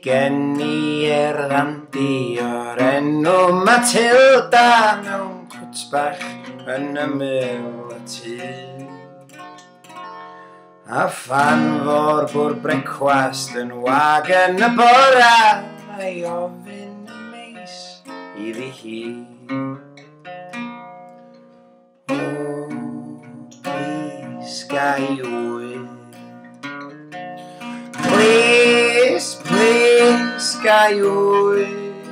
gen i erddandi o'r enw Matilda mewn cwt bach yn ymyl y tŷ. A phan fo'r bwr brecwast yn wag yn y bora a'i ofyn y meis iddi hi. Plîs gai wy. Plîs, plîs gai wy.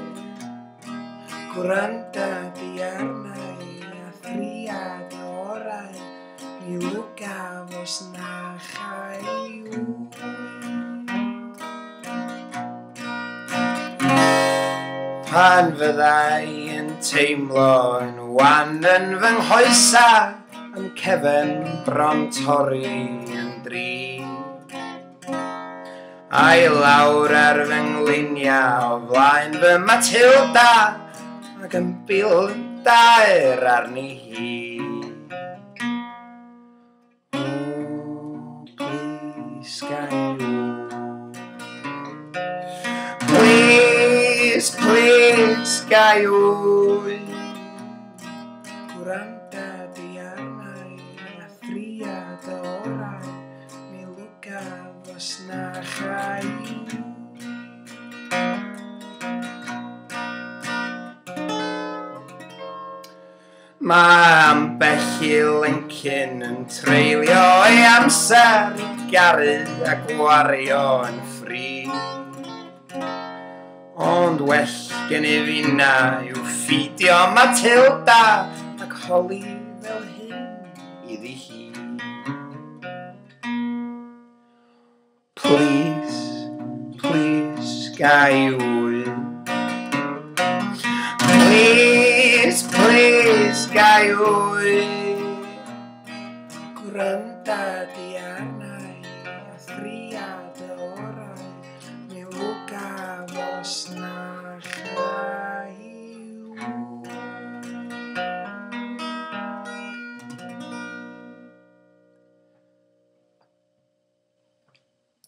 Gwranda di arna i a thriad orau mi lwgaf os na chai wy. Pan fyddai yn teimlo yn wan yn fy nghoesa am cefn bron torri yn dri. A'i lawr ar fy nglyniau o flaen fy Matilda ac yn bil dair arni hi. Plîs gai wy. Plîs, plîs gai wy. Gwranda di arna i a thriad orau mi lwgaf os na chai. Mae ambell i lencyn yn treulio ei amser i garu a gwario yn ffri. Ond well gen I finna yw ffidio Matilda ac holi fel hyn iddi hi. Plîs, plîs gai wy. Plîs, plîs gai wy. Gwranda di arna i a thriad orau mi lwgaf os na